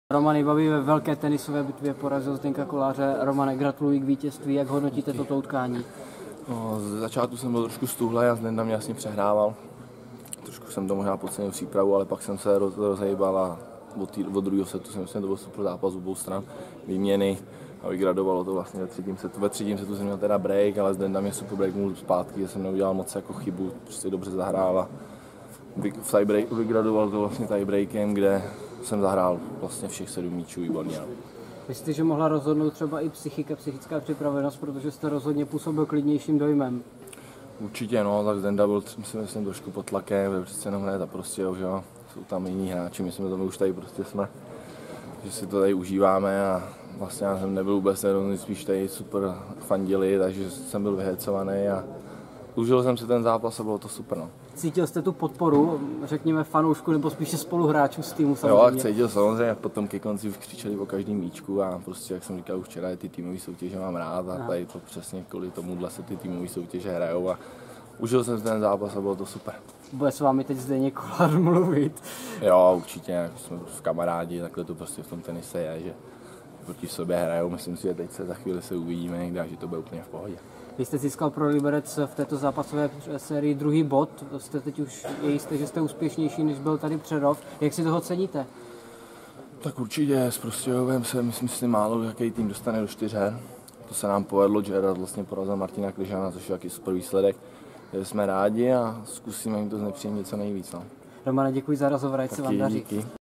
Roman baví ve velké tenisové bitvě porazil Zdeňka Koláře. Romane, gratuluji k vítězství. Jak hodnotíte toto utkání? No, ze začátku jsem byl trošku stuhlej a Zdenda mě jasně přehrával. Trošku jsem to možná podcenil přípravu, ale pak jsem se rozhejbal a od druhého setu jsem to byl super zápas z obou stran. Výměny a vygradovalo to vlastně ve třetím setu. Ve třetím setu jsem měl teda break, ale Zdenda mě super breaknul zpátky, že jsem neudělal moc jako chybu, prostě dobře zahrál a vygradoval to vlastně tiebreakem, kde jsem zahrál vlastně všech 7 míčů výborně. Myslíte, že mohla rozhodnout třeba i psychická připravenost, protože jste rozhodně působil klidnějším dojmem? Určitě no, tak Zdenda byl myslím trošku pod tlakem, že přece jenom hned a prostě, že jo, jsou tam jiní hráči, my už tady prostě jsme, že si to tady užíváme a vlastně já jsem nebyl vůbec nervózní, spíš tady super fandili, takže jsem byl vyhecovaný a užil jsem si ten zápas a bylo to super. No. Cítil jste tu podporu, řekněme fanoušku nebo spíše spoluhráčů z týmu samozřejmě? Jo, cítil samozřejmě, potom ke konci křičeli o každém míčku a prostě, jak jsem říkal už včera, ty týmové soutěže mám rád a tady to přesně kvůli tomuhle se ty týmové soutěže hrajou a užil jsem si ten zápas a bylo to super. Bude s vámi teď Zdeněk Kolář mluvit? Jo, určitě, jsme v kamarádi, takhle to prostě v tom tenise je, že proti sobě hrajou, myslím si, že teď se za chvíli se uvidíme někde, že to bude úplně v pohodě. Vy jste získal pro Liberec v této zápasové sérii druhý bod, jste teď už jisté, že jste úspěšnější, než byl tady Přerov. Jak si toho ceníte? Tak určitě s Prostějovem se myslím si málo, jaký tým dostane do 4 her. To se nám povedlo, Gerard vlastně porazil Martina Kryžana, což je jaký super výsledek. Jsme rádi a zkusíme jim to znepříjemnit co nejvíc. No. Romane, děkuji za rozhovor, ať se vám daří. Díky.